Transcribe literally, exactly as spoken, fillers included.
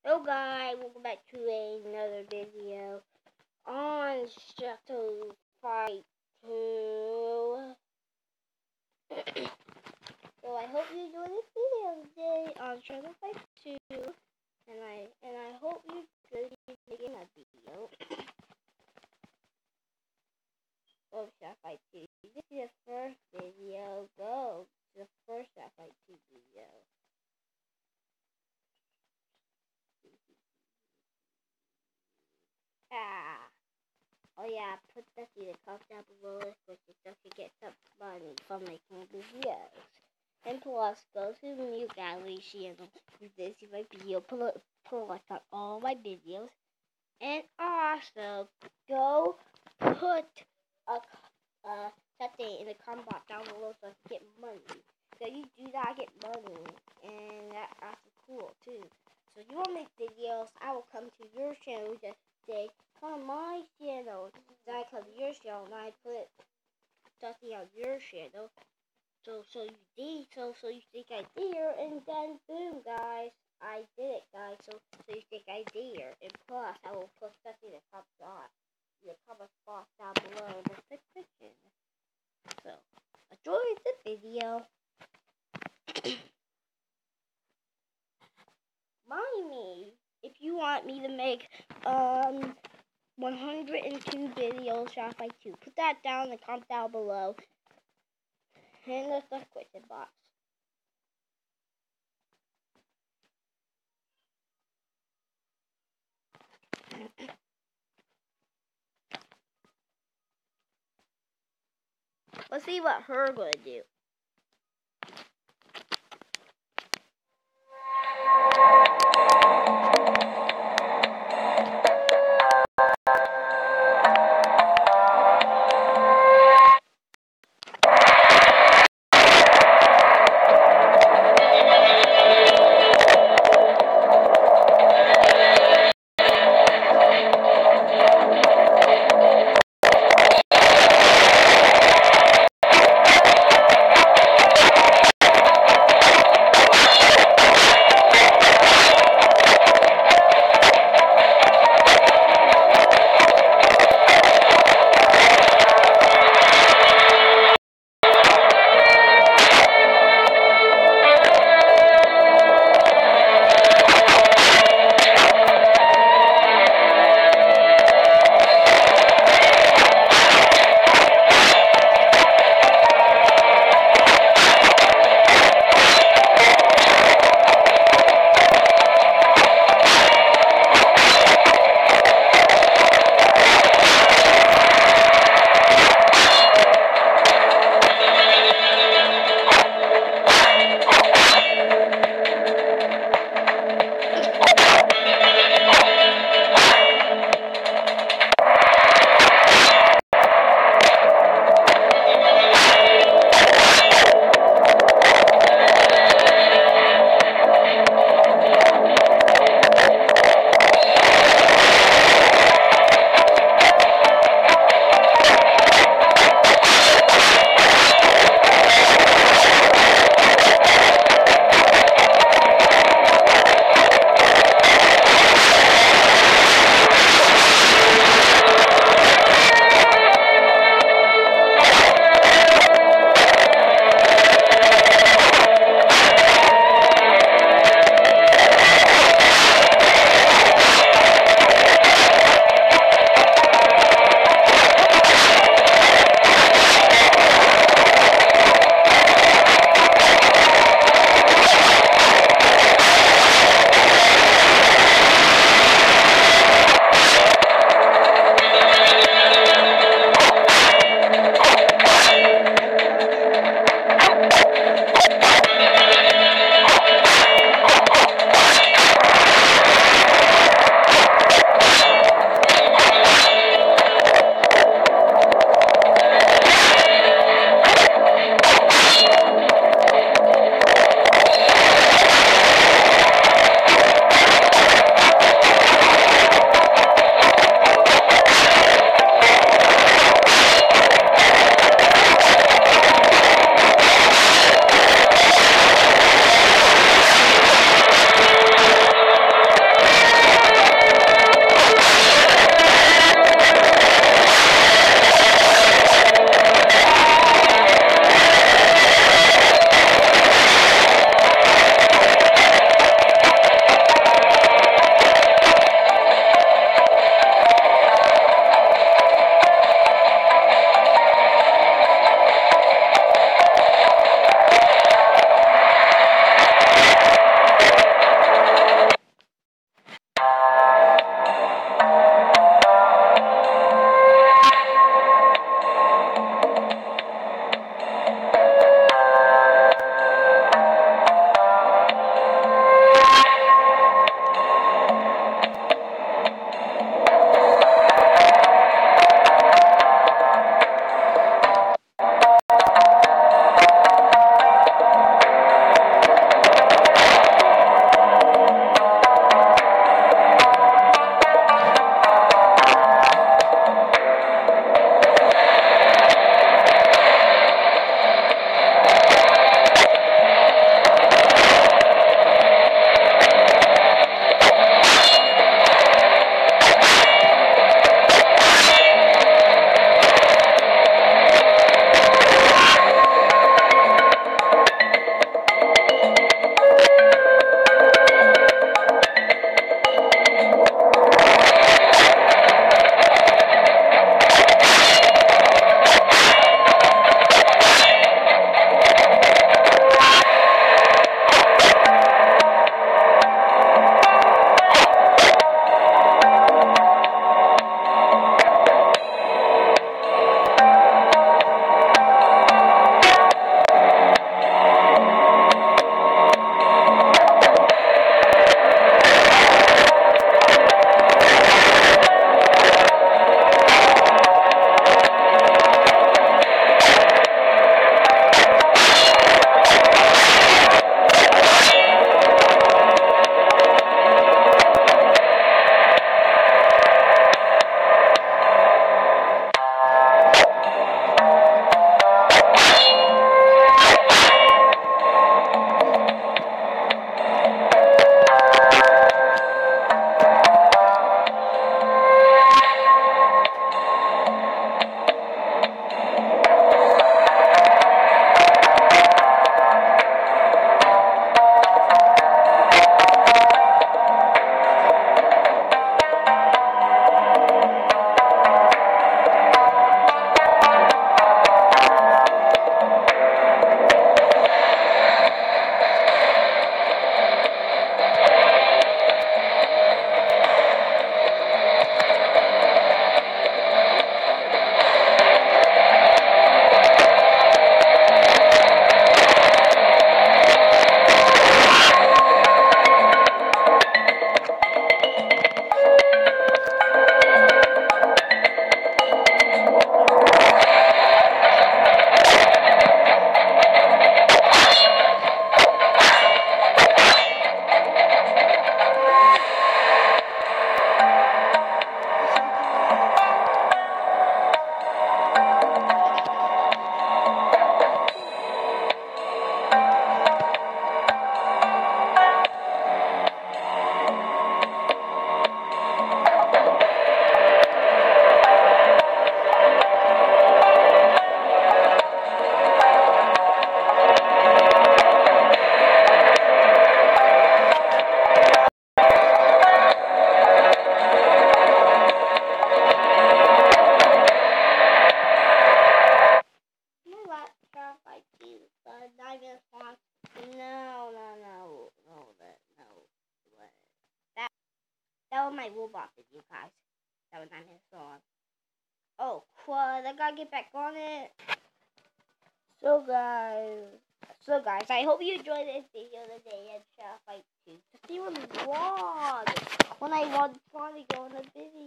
Hello guys, welcome back to another video on Shadow Fight two. So I hope you enjoy this video today on Shadow Fight two, and I and I hope you enjoy making that video. Oh, Shadow Fight two. This is the first video. Go, the first Shadow Fight two video. Ah. Oh yeah, put that in the comment down below so you can get some money from making videos. And plus, go to the new gallery channel. This is my video. Put a, put a like on all my videos. And also, go put a uh, something in the comment box down below so I can get money. So you do that, I get money. And that, that's cool too. So if you want to make videos, I will come to your channel to say, come on my channel. Then I come to your channel and I put something on your channel. So so you did so so you think I dare, and then boom guys, I did it guys. So so you think I dare, and plus I will put something in the comment box, in the comment box down below in the description. So enjoy the video. Mind me if you want me to make um one hundred two videos Shadow Fight two. Put that down in the comment down below in the description box. Let's see what her gonna do. nine minutes long. No, no, no, no, that, no. What? That, that was my robot video, guys. That was nine minutes long. Oh, crud, I gotta get back on it. So, guys, so, guys, I hope you enjoyed this video today and share like to see what's wrong when I want, want to go in the video.